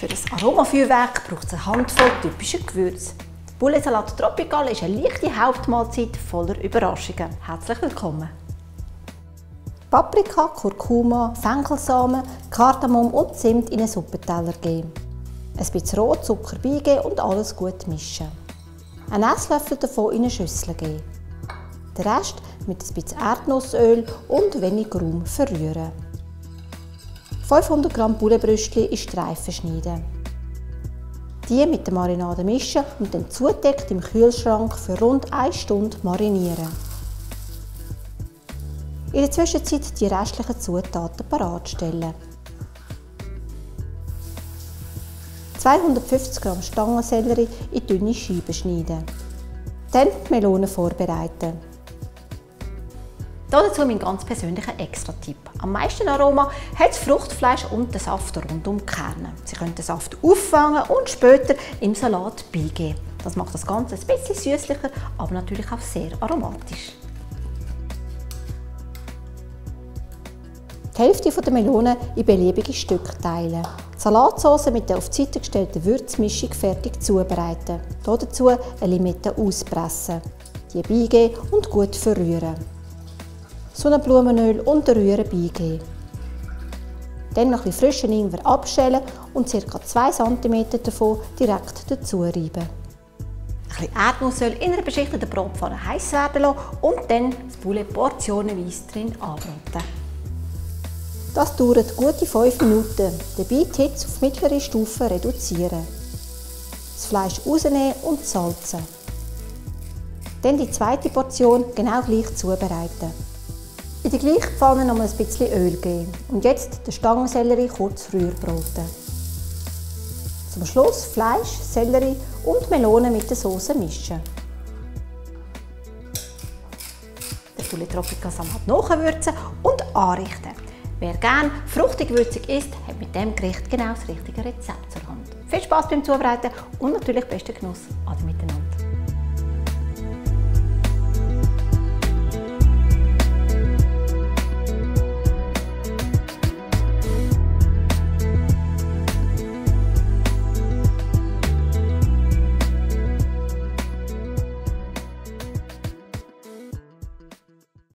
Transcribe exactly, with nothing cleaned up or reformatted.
Für das Aromafeuerwerk braucht es eine Handvoll typischer Gewürze. Der Poulet-Salat Tropical ist eine leichte Hauptmahlzeit voller Überraschungen. Herzlich willkommen! Paprika, Kurkuma, Fenchelsamen, Kardamom und Zimt in einen Suppenteller geben. Ein bisschen Rotzucker beigeben und alles gut mischen. Einen Esslöffel davon in eine Schüssel geben. Den Rest mit ein bisschen Erdnussöl und wenig Raum verrühren. fünfhundert Gramm Pouletbrüstchen in Streifen schneiden. Die mit der Marinade mischen und dann zudeckt im Kühlschrank für rund eine Stunde marinieren. In der Zwischenzeit die restlichen Zutaten paratstellen. zweihundertfünfzig Gramm Stangensellerie in dünne Scheiben schneiden. Dann die Melonen vorbereiten. Dazu mein ganz persönlicher Extra-Tipp. Am meisten Aroma hat das Fruchtfleisch und der Saft rund um die Kerne. Sie können den Saft auffangen und später im Salat beigeben. Das macht das Ganze ein bisschen süßlicher, aber natürlich auch sehr aromatisch. Die Hälfte der Melonen in beliebige Stücke teilen. Die Salatsauce mit der auf die Seite gestellten Würzmischung fertig zubereiten. Dazu eine Limette auspressen. Die beigeben und gut verrühren. Sonnenblumenöl und Rühren beigeben. Dann noch ein bisschen frischen Ingwer abschälen und ca. zwei Zentimeter davon direkt dazu reiben. Ein bisschen Erdnussöl in einer beschichteten Bratpfanne heiß werden lassen und dann das Poulet portionenweise drin anbraten. Das dauert gute fünf Minuten. Dabei die Hitze auf mittlere Stufe reduzieren. Das Fleisch rausnehmen und salzen. Dann die zweite Portion genau gleich zubereiten. In die gleiche Pfanne noch ein bisschen Öl geben und jetzt den Stangensellerie kurz rührbraten. Zum Schluss Fleisch, Sellerie und Melonen mit der Sauce mischen. Den Poulet Tropical Salat nachwürzen und anrichten. Wer gerne fruchtig-würzig isst, hat mit diesem Gericht genau das richtige Rezept zur Hand. Viel Spaß beim Zubereiten und natürlich besten Genuss. Ade miteinander.